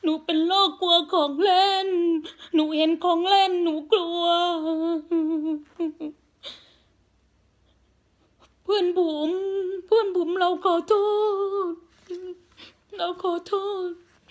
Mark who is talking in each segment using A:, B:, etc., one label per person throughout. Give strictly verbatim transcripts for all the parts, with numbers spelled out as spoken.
A: หนูเป็นโรคกลัวของเล่นหนูเห็นของเล่นหนูกลัวเพื่อนบุ๋มเพื่อนบุ๋มเราขอโทษเราขอโทษ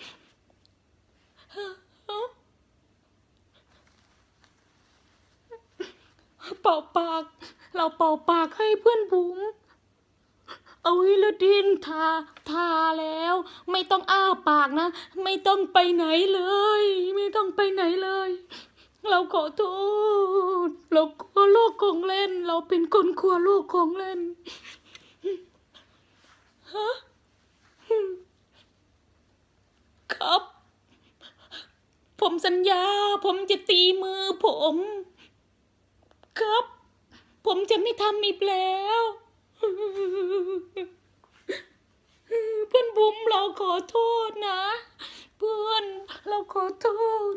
A: เป่าปากเราเป่าปากให้เพื่อนบุ๋มเอาฮิโลดินทาทาแล้วไม่ต้องอ้าปากนะไม่ต้องไปไหนเลยไม่ต้องไปไหนเลยเราขอโทษเรากลัวโลกของเล่นเราเป็นคนกลัวโลกของเล่นฮะครับผมสัญญาผมจะตีมือผมครับผมจะไม่ทำอีกแล้วเพื่อนบุ๋มเราขอโทษนะเพื่อนเราขอโทษ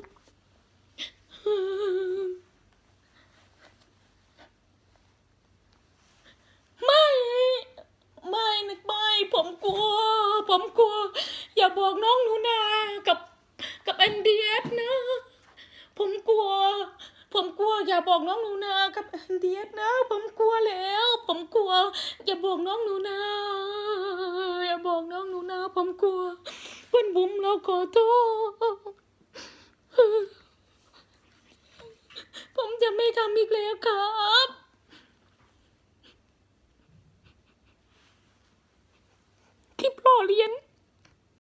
A: ไม่ไม่นึกไม่ผมกลัวผมกลัวอย่าบอกน้องหนูนากับกับเอ็นดีเอสนะผมกลัวผมกลัวอย่าบอกน้องหนูนากับเอ็นดีเอสนะผมกลัวแล้วผมกลัวอย่าบอกน้องหนูนาอย่าบอกน้องหนูนาผมกลัวเพื่อนบุ๋มเราขอโทษผมจะไม่ทำอีกแล้วครับ